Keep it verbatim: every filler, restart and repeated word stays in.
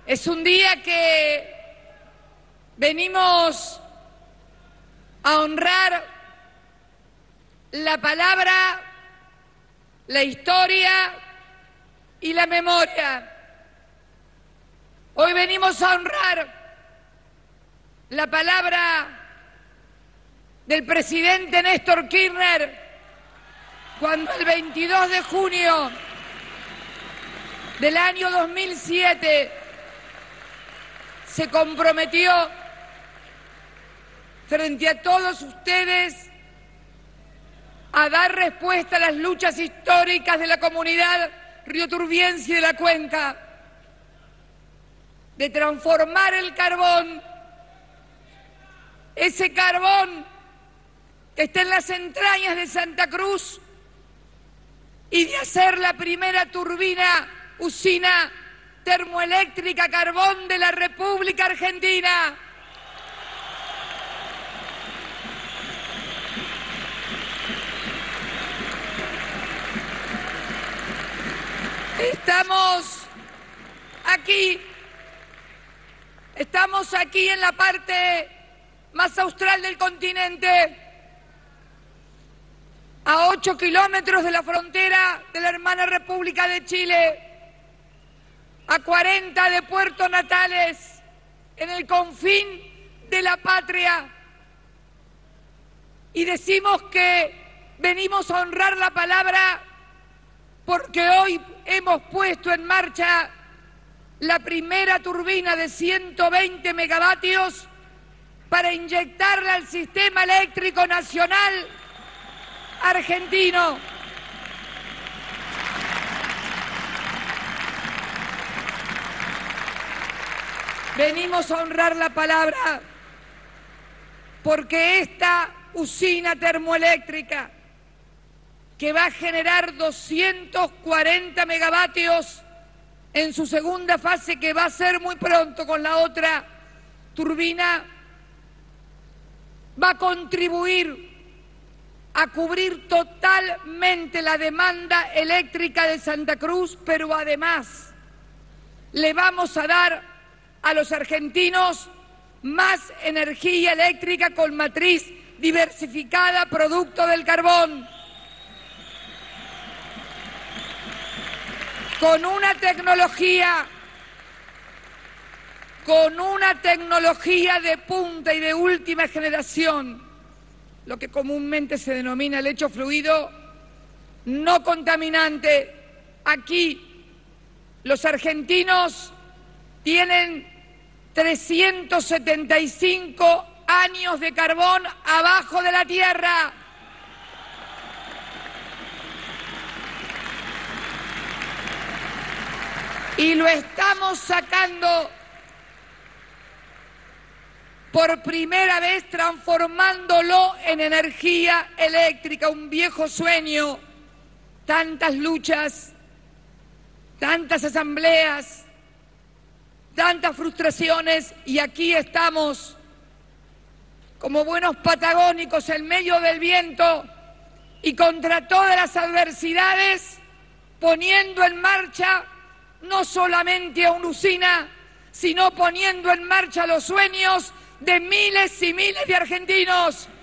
Es un día que venimos a honrar la palabra, la historia y la memoria. Hoy venimos a honrar la palabra del presidente Néstor Kirchner cuando el veintidós de junio del año dos mil siete se comprometió frente a todos ustedes a dar respuesta a las luchas históricas de la comunidad rioturbiense y de la cuenca, de transformar el carbón, ese carbón que está en las entrañas de Santa Cruz, y de hacer la primera turbina, usina termoeléctrica carbón de la República Argentina. Estamos aquí, estamos aquí en la parte más austral del continente, a ocho kilómetros de la frontera de la hermana República de Chile, a cuarenta de Puerto Natales, en el confín de la patria. Y decimos que venimos a honrar la palabra porque hoy hemos puesto en marcha la primera turbina de ciento veinte megavatios para inyectarla al sistema eléctrico nacional argentino. Venimos a honrar la palabra porque esta usina termoeléctrica, que va a generar doscientos cuarenta megavatios en su segunda fase, que va a ser muy pronto con la otra turbina, va a contribuir a cubrir totalmente la demanda eléctrica de Santa Cruz, pero además le vamos a dar a los argentinos más energía eléctrica con matriz diversificada, producto del carbón, con una tecnología, con una tecnología de punta y de última generación, lo que comúnmente se denomina lecho fluido no contaminante. Aquí los argentinos tienen trescientos setenta y cinco años de carbón abajo de la tierra. Y lo estamos sacando por primera vez, transformándolo en energía eléctrica, un viejo sueño. Tantas luchas, tantas asambleas, tantas frustraciones, y aquí estamos como buenos patagónicos en medio del viento y contra todas las adversidades, poniendo en marcha no solamente a una usina, sino poniendo en marcha los sueños de miles y miles de argentinos.